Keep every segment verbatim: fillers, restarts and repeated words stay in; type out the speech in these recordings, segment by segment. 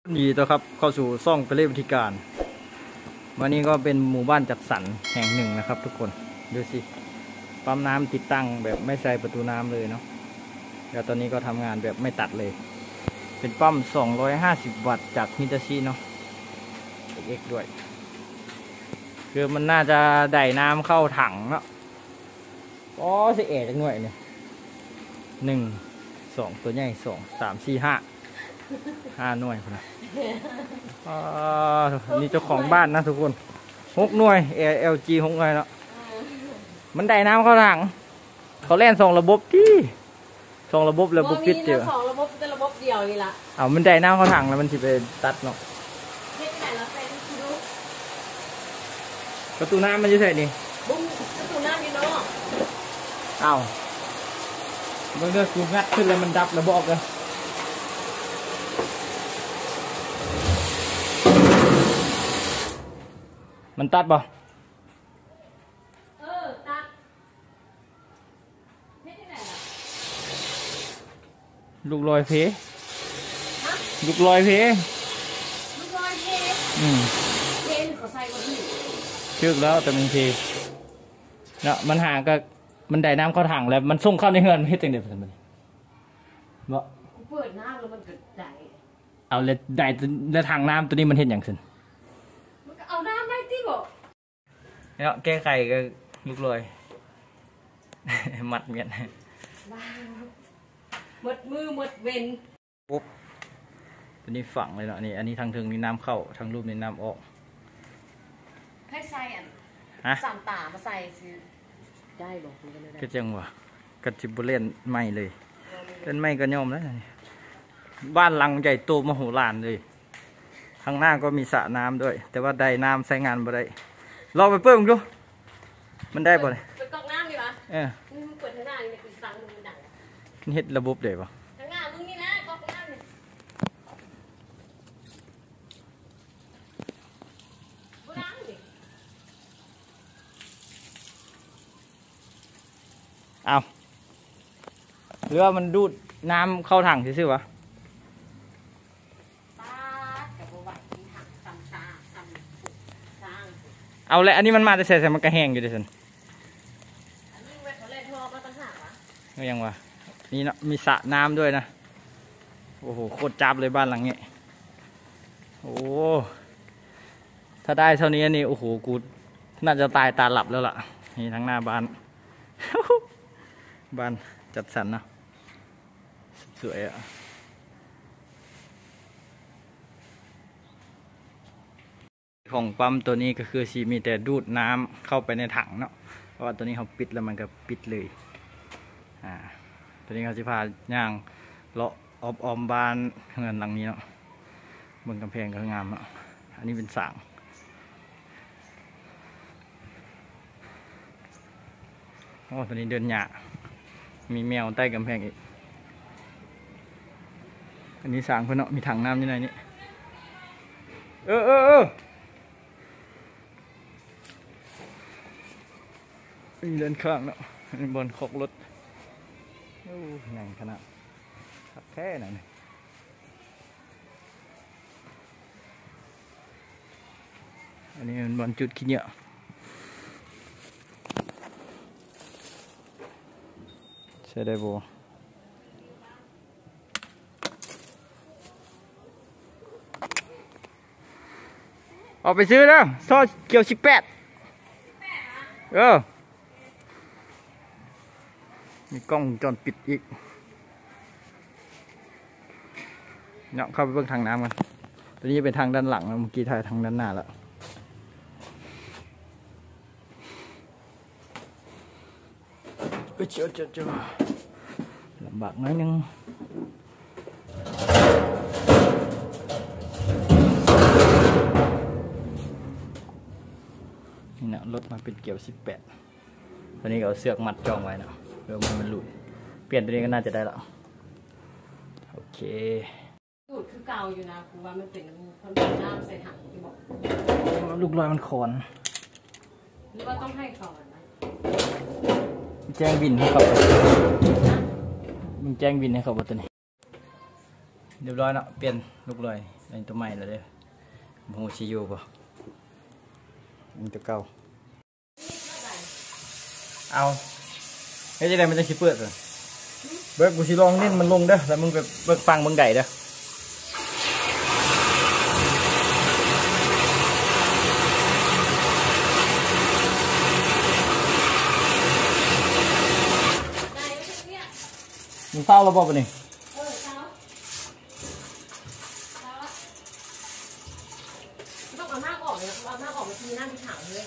ดีต่อครับเข้าสู่ซ่องไปเล่วิธีการวันนี้ก็เป็นหมู่บ้านจัดสรรแห่งหนึ่งนะครับทุกคนดูสิปั๊มน้ำติดตั้งแบบไม่ใส่ประตูน้ำเลยเนาะแล้วตอนนี้ก็ทำงานแบบไม่ตัดเลยเป็นปั๊มสองร้อยห้าสิบวัตต์จากมิตาชิเนาะเอ็กด้วยคือมันน่าจะได้น้ำเข้าถังเนาะอ๋อสิเอ็ดจังหน่วยเนี่ยหนึ่งสองตัวใหญ่สองสามสี่ห้าห้าหน่วยนะนี่เจ้าของบ้านนะทุกคนหกหน่วย แอล จี หกหน่วยเนาะมันได้น้ำเข้าถังเขาเล่นสองระบบที่สองระบบระบบปิดเดียวสองระบบเป็นระบบเดียวนี่ละเอามันได้น้ำเข้าถังแล้วมันจะไปตัดเนาะประตูน้ำมันจะใส่นี่บุ้งประตูน้ำนี่เนาะเอาเมื่อเลือกกูงัดขึ้นแล้วมันดับระบบเลยมันตัดบ่เออตัดไม่ได้ไหนล่ะลูกลอยเพลูกลอยเพลูกลอยเพอืมเพเขาใส่ก็ที่ชื่อแล้วแต่มันเพเนาะมันห่างก็มันได้น้ำเข้าถังแล้วมันส่งเข้าในเฮือนมันเฮ็ดจังได๋ซั่นบัดนี้บ่กูเปิดน้ำแล้วมันก็ได้เอาแล้วได้แล้วถังน้ำตัวนี้มันเฮ็ดหยังซั่นมันก็เอาน้ำได้ติบ่เนาะแก้ไขก็ลูกลอยมัดเมียนหมดมือหมดเว้นปุ๊บตัวนี้ฝังเลยเนาะนี่อันนี้ทางถึงนี่น้ำเข้าทางรูปนี่น้ำออกให้ใส่อันฮะสามตามาใส่สิได้บ่ก็จังวะกระจิบเล่นไม่เลยเล่นไม่ก็ย่อมแล้วบ้านหลังใหญ่โตมโหฬารเลยข้างหน้าก็มีสระน้ำด้วยแต่ว่าได้น้ำใช้งานบ่ได้ลองไปเปิดดูมันได้บ่เลยเปิดก๊อกน้ำดีป่ะเออเปิดทางหน้านี่คือสั่งมึงดังนี่เฮ็ดระบบได้ป่ะทางหน้ามึงนี่นะก๊อกน้ำนี่บ่ดังดิเอาหรือว่ามันดูดน้ำเข้าถังซื่อๆวะเอาเลยอันนี้มันมาแต่ใส่ใส่มันกระแหงอยู่ดิสันก็ยังวะนี่เนาะมีสระน้ำด้วยนะโอ้โหโคตรจับเลยบ้านหลังนี้โอ้ถ้าได้เท่านี้นี่โอ้โหกูน่าจะตายตาหลับแล้วล่ะนี่ทั้งหน้าบ้านบ้านจัดสรรนะสวยอ่ะของปั๊มตัวนี้ก็คือสีมีแต่ดูดน้ำเข้าไปในถังเนาะเพราะว่าตัวนี้เขาปิดแล้วมันก็ปิดเลยอ่าตัวนี้เขาจะพาย่างเลาะออมบ้านเงินหลังนี้เนาะบนกำแพงก็งามเนาะอันนี้เป็นสางโอ้ตัวนี้เดินหยามีแมวใต้กำแพงอีกอันนี้สางเพื่อนเนาะมีถังน้ำที่ไหนนี่เออเออเออมีเดินข้างเนาะบนขอกรถโอ้ใหญ่ขนาดขับแค่ไหนเนี่ยอันนี้เป็นบอลจุดขี้เหยอะใช่ได้โบออกไปซื้อแล้วซอสเกี๊ยวสิบแปดเออมีกล้องวงจรปิดอีกเนาะเข้าไปเบิ่งทางน้ำกันตัวนี้เป็นทางด้านหลังนะเมื่อกี้ถ่ายทางด้านหน้าแล้วเจ้าเจ้าเจ้าลำบากน้อยนึงนี่นะรถมาเป็นเกี่ยวสิบแปดตัวนี้ก็เอาเสือกมัดจองไว้นะเดี๋ยวมันมันหลุดเปลี่ยนตัวนี้ก็น่าจะได้แล้วโอเคดูดคือเก่าอยู่นะคือว่ามันเป็นคนเป็นน้ำใส่ถังที่บอกลูกลอยมันคอนหรือว่าต้องให้เขานะแจ้งบินให้เขามึงแจ้งบินให้เขาตัวนี้เรียบร้อยเนาะเปลี่ยนลูกลอยอันตัวใหม่เลยเด้อโมโหชิโยป่ะมันตัวเก่าเอาไอ้ที่ไหนมันจะชิเปิดเลยเบิกกูชิลองเล่นมันลงเด้อแล้วมึงไปเบิกฟังมึงไก่เด้อมึงเฝ้าระบบปะนี่ต้องเอาหน้าออกเลยเอาหน้าออกมาทีหน้าที่ถังเลย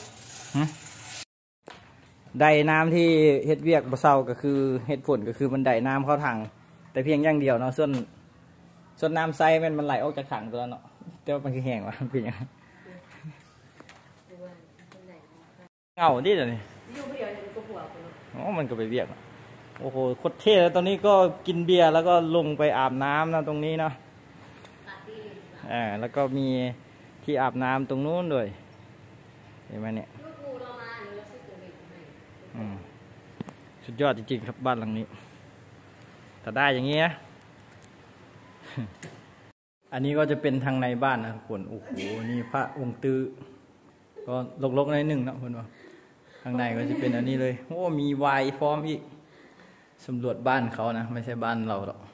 ได้น้ำที่เฮ็ดเวียกบะเซาก็คือเฮ็ดฝนก็คือมันได้น้ำเข้าถังแต่เพียงอย่างเดียวเนาะส่วนส่วนน้ำใสมันมันไหลออกจากถังตัวเนาะแต่ว่ามันคือแห้งวะมันเป็นยังไงเงาดิเดี๋ยวนี้อยู่เดียวเนี่ยมันก็หัวกูอ๋อมันก็ไปเวียกเนาะโอ้โหโคตรเท่แล้วตอนนี้ก็กินเบียร์แล้วก็ลงไปอาบน้ำนะตรงนี้เนาะอ่าแล้วก็มีที่อาบน้ำตรงนู้นด้วยเห็นไหมเนี่ยอืมสุดยอดจริงๆครับบ้านหลังนี้แต่ได้อย่างนี้นะ อันนี้ก็จะเป็นทางในบ้านนะทุกคนโอ้โหนี่พระองค์ตื้อก็ลกๆในหนึ่งนะคนว่าทางในก็จะเป็นอันนี้เลยโอ้มีไวน์พร้อมอีกสำรวจบ้านเขานะไม่ใช่บ้านเราหรอก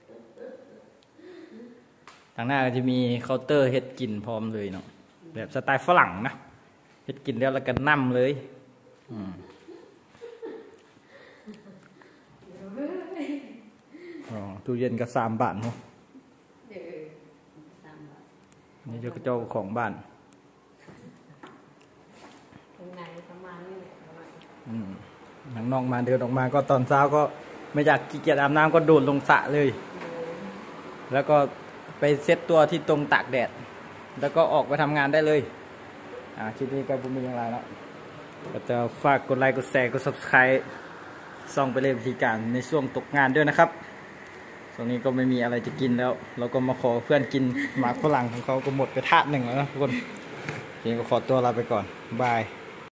ทางหน้าก็จะมีเคาน์เตอร์เฮ็ดกินพร้อมเลยเนาะแบบสไตล์ฝรั่งนะเฮ็ดกินแล้วแล้วก็นั่มเลยอืมอ๋อตู้เย็นก็สามบาทเนาะนี่เจ้าเจ้าของบ้านอืมหนังนอกมาเดินออกมาก็ตอนเช้าก็ไม่อยากขี้เกียจอาบน้ำก็โดดลงสระเลย แล้วก็ไปเซตตัวที่ตรงตากแดดแล้วก็ออกไปทำงานได้เลยอ่าคลิปนี้ก็บุญมีอย่างไรแล้วก็จะฝากกดไลค์กดแชร์กด ซับสไครบ์ ส่องไปเลยวิธีการในช่วงตกงานด้วยนะครับตรงนี้ก็ไม่มีอะไรจะกินแล้วเราก็มาขอเพื่อนกินหมากฝรั่งของเขาก็หมดไปถาดหนึ่งแล้วนะทุกคนทีนี้ก็ขอตัวลาไปก่อนบาย